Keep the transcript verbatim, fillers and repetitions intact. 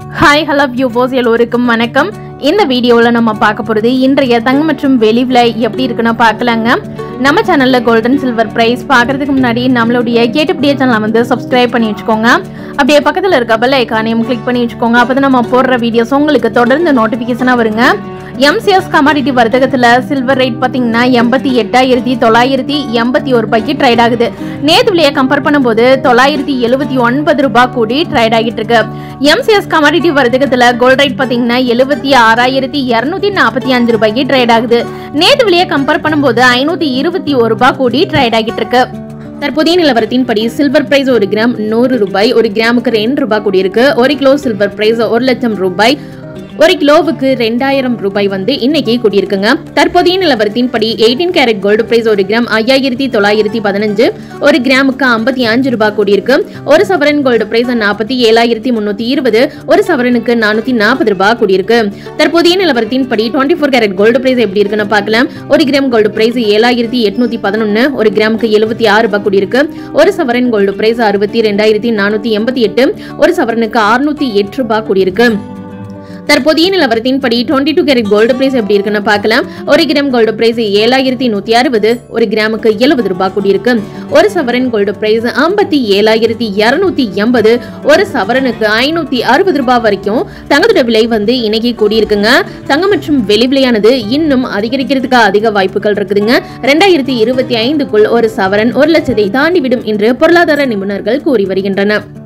Hi hello viewers எல்லோருக்கும் வணக்கம். இந்த வீடியோவில் நம்ம பார்க்க போகிறது இன்றைய தங்கம் மற்றும் வெள்ளி விலை எப்படி இருக்குன்னு பார்க்கலாங்க. நம்ம சேனலில் கோல்டன் சில்வர் பிரைஸ் பார்க்கறதுக்கு முன்னாடி நம்மளுடைய கேட்டுப்படியே சேனலை வந்து சப்ஸ்கிரைப் பண்ணி வச்சுக்கோங்க. அப்படியே பக்கத்தில் இருக்க பெல் ஐக்கானையும் கிளிக் பண்ணி வச்சுக்கோங்க. அப்போ தான் நம்ம போடுற வீடியோஸ் உங்களுக்கு தொடர்ந்து நோட்டிஃபிகேஷனாக வருங்க. எம்சிஎஸ் கமாடிட்டி வர்த்தகத்துல சில்வர் ரேட் பாத்தீங்கன்னா எண்பத்தி எட்டாயிரத்தி தொள்ளாயிரத்தி எண்பத்தி ஒரு ரூபாய்க்கு ட்ரேட் ஆகுது. நேத்து விலையை கம்பேர் பண்ணும்போது தொள்ளாயிரத்தி எழுபத்தி ஒன்பது ரூபாய் கூடி ட்ரேட் ஆகிட்டு இருக்கு. எம்சிஎஸ் கமாடிட்டி வர்த்தகத்துல கோல்ட் ரேட் பாத்தீங்கன்னா எழுபத்தி ஆறாயிரத்தி இருநூத்தி நாற்பத்தி அஞ்சு ரூபாய்க்கு ட்ரேட் ஆகுது. நேத்து விலையை கம்பேர் பண்ணும்போது ஐநூத்தி இருபத்தி ஒரு ரூபாய் கூடி ட்ரேட் ஆகிட்டு இருக்கு. தற்போதைய நிலவரத்தின்படி சில்வர் பிரைஸ் ஒரு கிராம் நூறு ரூபாய், ஒரு கிராமுக்கு ரெண்டு ரூபாய் கூடி இருக்கு. ஒரு கிலோ சில்வர் பிரைஸ் ஒரு லட்சம் ரூபாய், ஒரு கிலோவுக்கு ரெண்டாயிரம் ரூபாய் வந்து இன்னைக்கு கூடியிருக்குங்க. தற்போதைய நிலவரத்தின்படி எயிட்டீன் கேரட் கோல்டு பிரைஸ் ஒரு கிராம் ஐயாயிரத்தி தொள்ளாயிரத்தி பதினஞ்சு, ஒரு கிராமுக்கு ஐம்பத்தி அஞ்சு ரூபாய் கூடியிருக்கு. ஒரு சவரன் கோல்டு பிரைஸ் நாற்பத்தி ஏழாயிரத்தி முன்னூத்தி இருபது, ஒரு சவரனுக்கு நானூத்தி நாற்பது ரூபாய் கூடியிருக்கு. தற்போதைய நிலவரத்தின்படி twenty four carat gold price எப்படி இருக்குன்னு பார்க்கலாம். ஒரு கிராம் கோல்டு பிரைஸ் ஏழாயிரத்தி எட்நூத்தி பதினொன்னு, ஒரு கிராமுக்கு எழுபத்தி ஆறு ரூபாய் கூடியிருக்கு. ஒரு சவரன் கோல்டு பிரைஸ் அறுபத்தி ரெண்டாயிரத்தி நானூத்தி எண்பத்தி எட்டு, ஒரு சவரனுக்கு அறுநூத்தி எட்டு ரூபாய் கூடியிருக்கு. தற்போதைய நிலவரத்தின்படி twenty two carat gold price எப்படி இருக்குன்னு பார்க்கலாம். ஒரு கிராம் கோல்டு பிரைஸ் ஏழாயிரத்தி நூத்தி அறுபது, ஒரு கிராமுக்கு எழுபது ரூபாய் கூடியிருக்கு. ஒரு சவரன் கோல்டு பிரைஸ் ஐம்பத்தி ஏழாயிரத்தி இருநூத்தி எண்பது, ஒரு சவரனுக்கு ஐநூத்தி அறுபது ரூபாய் வரைக்கும் தங்கத்தோட விலை வந்து இன்னைக்கு கூடியிருக்குங்க. தங்கம் மற்றும் வெள்ளி விலையானது இன்னும் அதிகரிக்கிறதுக்கு அதிக வாய்ப்புகள் இருக்குதுங்க. ரெண்டாயிரத்தி இருபத்தி ஐந்துக்குள் ஒரு சவரன் ஒரு லட்சத்தை தாண்டிவிடும் என்று பொருளாதார நிபுணர்கள் கூறி வருகின்றனர்.